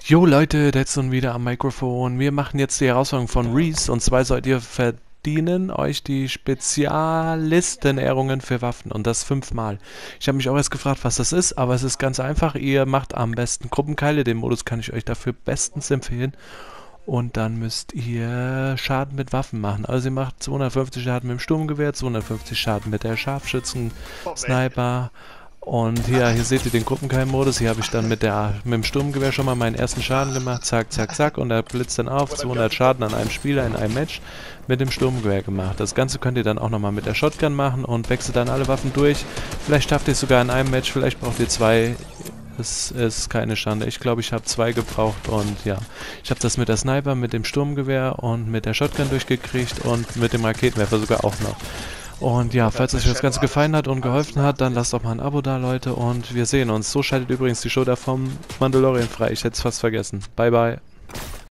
Jo Leute, Detson wieder am Mikrofon. Wir machen jetzt die Herausforderung von Reese und zwar sollt ihr verdienen euch die Spezialistenehrungen für Waffen und das 5-mal. Ich habe mich auch erst gefragt, was das ist, aber es ist ganz einfach. Ihr macht am besten Gruppenkeile, den Modus kann ich euch dafür bestens empfehlen. Und dann müsst ihr Schaden mit Waffen machen. Also ihr macht 250 Schaden mit dem Sturmgewehr, 250 Schaden mit der Scharfschützen-Sniper. Und hier seht ihr den Gruppenkeil-Modus. Hier habe ich dann mit dem Sturmgewehr schon mal meinen ersten Schaden gemacht. Zack, zack, zack. Und er blitzt dann auf. 200 Schaden an einem Spieler in einem Match mit dem Sturmgewehr gemacht. Das Ganze könnt ihr dann auch nochmal mit der Shotgun machen und wechselt dann alle Waffen durch. Vielleicht schafft ihr es sogar in einem Match, vielleicht braucht ihr zwei. Es ist keine Schande. Ich glaube, ich habe 2 gebraucht und ja. Ich habe das mit der Sniper, mit dem Sturmgewehr und mit der Shotgun durchgekriegt und mit dem Raketenwerfer sogar auch noch. Und ja, falls euch das Ganze gefallen hat und geholfen hat, dann lasst doch mal ein Abo da, Leute, und wir sehen uns. So schaltet übrigens die Show da vom Mandalorian frei. Ich hätte es fast vergessen. Bye, bye.